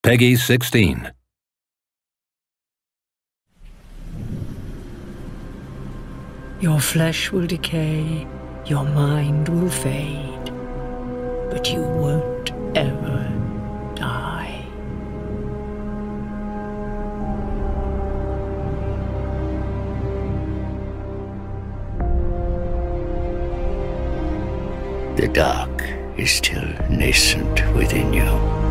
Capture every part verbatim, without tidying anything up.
Peggy sixteen. Your flesh will decay, your mind will fade, but you won't ever die. The dark is still nascent within you.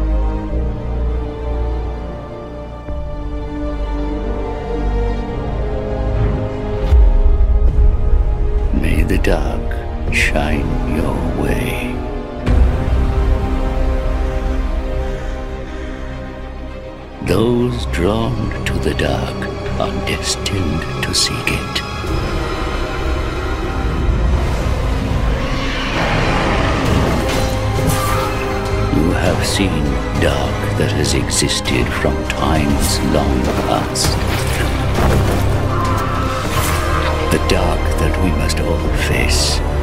May the dark shine your way. Those drawn to the dark are destined to seek it. You have seen dark that has existed from times long past. The dark that we must all face.